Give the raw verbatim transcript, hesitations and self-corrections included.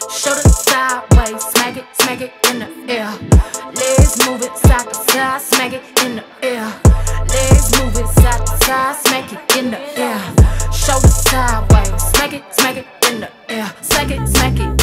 Shoulder sideways, smack it, smack it in the air. Legs move it side to side, smack it in the air. Legs move it side to side, smack it in the air. Shoulder sideways, smack it, smack it in the air. Smack it, smack it